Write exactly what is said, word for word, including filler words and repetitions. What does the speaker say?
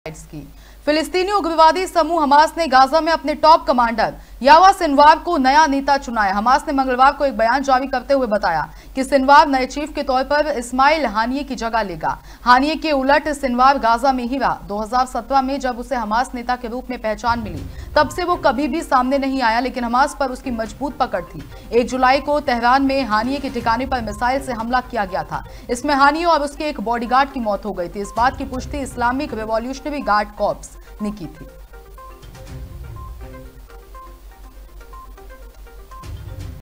की फिलिस्तीनी उग्रवादी समूह हमास ने गाजा में अपने टॉप कमांडर यावा सिनवार को नया नेता चुनाया। हमास ने मंगलवार को एक बयान जारी करते हुए बताया कि सिनवार नए चीफ के तौर पर इस्माइल हानिये की जगह लेगा। हानिये के उलट सिनवार गाजा में ही रहा। दो हज़ार सत्रह में जब उसे हमास नेता के रूप में पहचान मिली तब से वो कभी भी सामने नहीं आया, लेकिन हमास पर उसकी मजबूत पकड़ थी। एक जुलाई को तेहरान में हानिये के ठिकाने पर मिसाइल से हमला किया गया था। इसमें हानिये और उसके एक बॉडीगार्ड की मौत हो गई थी। इस बात की पुष्टि इस्लामिक रिवॉल्यूशनरी गार्ड कॉर्प्स ने की थी।